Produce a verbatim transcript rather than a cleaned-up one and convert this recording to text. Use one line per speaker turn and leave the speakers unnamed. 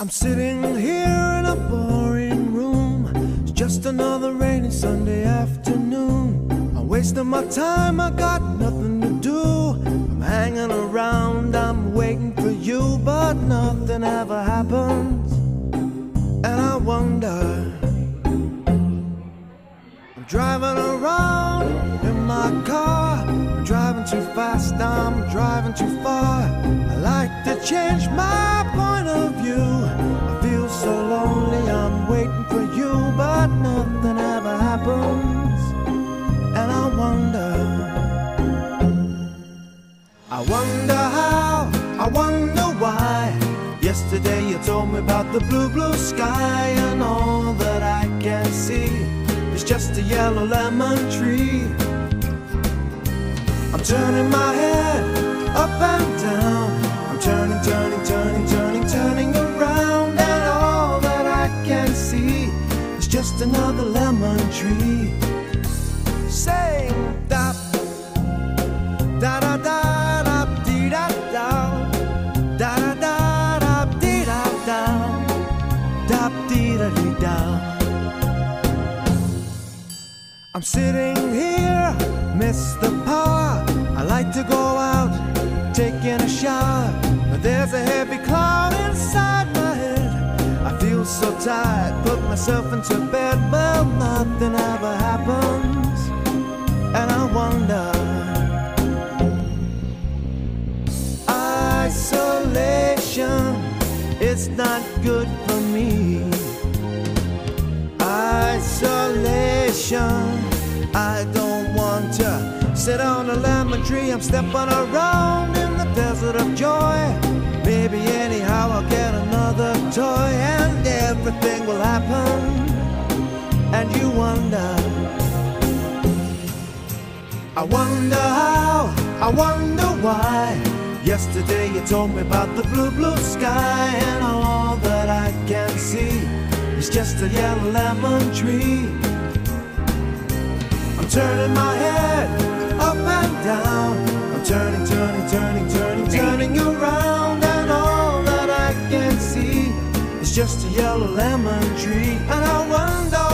I'm sitting here in a boring room. It's just another rainy Sunday afternoon. I'm wasting my time, I got nothing to do. I'm hanging around, I'm waiting for you, but nothing ever happens. And I wonder, I'm driving around in my car. I'm driving too fast, I'm driving too far. I like to change my point of view. I feel so lonely, I'm waiting for you, but nothing ever happens. And I wonder, I wonder how, I wonder why. Yesterday you told me about the blue, blue sky, and all that I can see is just a yellow lemon tree. I'm turning my head up and down. I'm turning, turning, turning, turning, turning around, and all that I can see is just another lemon tree. Sing da da da da da dee da da da da da da dee da da da dee da dee da. I'm sitting here, miss the power. I like to go out, taking a shower, but there's a heavy cloud inside my head. I feel so tired, put myself into bed, but nothing ever happens. And I wonder, isolation is not good for me. Isolation, I don't want to sit on a lemon tree. I'm stepping around in the desert of joy. Maybe anyhow I'll get another toy, and everything will happen. And you wonder, I wonder how, I wonder why. Yesterday you told me about the blue, blue sky, and all that I can see is just a yellow lemon tree. I'm turning my head up and down. I'm turning, turning, turning, turning, turning around, and all that I can see is just a yellow lemon tree. And I wonder